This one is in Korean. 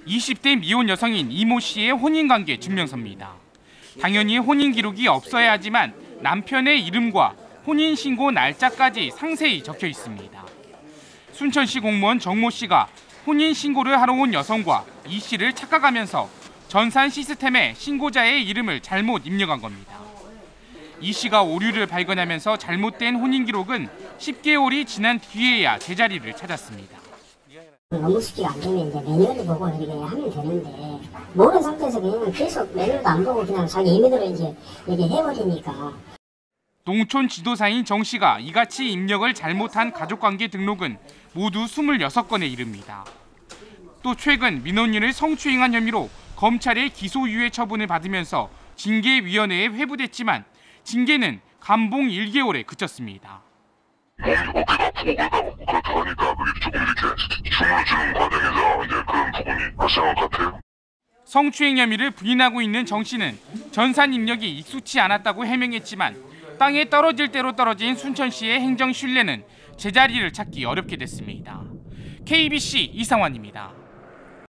20대 미혼 여성인 이모 씨의 혼인관계 증명서입니다. 당연히 혼인 기록이 없어야 하지만 남편의 이름과 혼인신고 날짜까지 상세히 적혀 있습니다. 순천시 공무원 정모 씨가 혼인신고를 하러 온 여성과 이 씨를 착각하면서 전산 시스템에 신고자의 이름을 잘못 입력한 겁니다. 이 씨가 오류를 발견하면서 잘못된 혼인 기록은 10개월이 지난 뒤에야 제자리를 찾았습니다. 업무수기가 안 되면 이제 매뉴얼을 보고 이렇게 하면 되는데 모르는 상태에서 그냥 계속 매뉴얼도 안 보고 그냥 자기 임의대로 이제 이렇게 해버리니까. 농촌 지도사인 정 씨가 이같이 입력을 잘못한 가족관계 등록은 모두 26건에 이릅니다. 또 최근 민원인을 성추행한 혐의로 검찰의 기소유예 처분을 받으면서 징계위원회에 회부됐지만 징계는 감봉 1개월에 그쳤습니다. 몸이 어깨가 아프고 그렇다 보니까 그게 조금 이렇게 춤을 추는 과정에서 이제 그런 부분이 발생한 것 같아요. 성추행 혐의를 부인하고 있는 정 씨는 전산 입력이 익숙치 않았다고 해명했지만 땅에 떨어질 대로 떨어진 순천시의 행정 신뢰는 제자리를 찾기 어렵게 됐습니다. KBC 이상환입니다.